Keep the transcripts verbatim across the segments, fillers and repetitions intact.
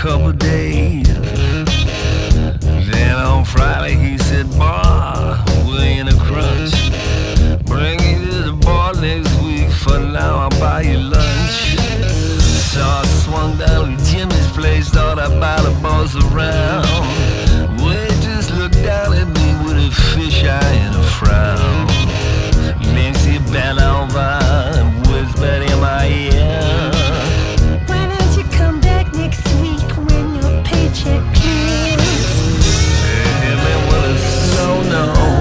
couple days. Then on Friday he said, "Boy, we're in a crunch. Bring you to the bar next week. For now, I'll buy you lunch." So I swung down to Jimmy's place, thought I'd buy the boss around. Waitress looked down at me with a fish eye and a frown. Then she bent over and whispered in my ear, "Why don't you come back next week when your paycheck clears?" hit me with a slow no.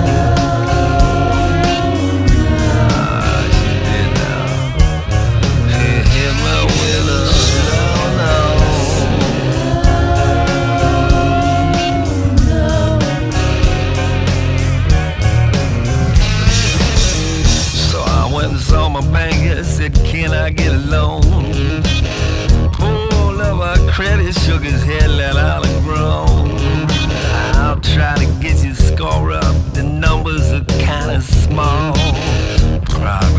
Ah, she did now. She hit me with a slow no. So I went and saw my banker, said, "Can I get a loan?" Pulled up our credit, shook his head, let out a groan. "I'll try to get you score up, the numbers are kinda small. Proud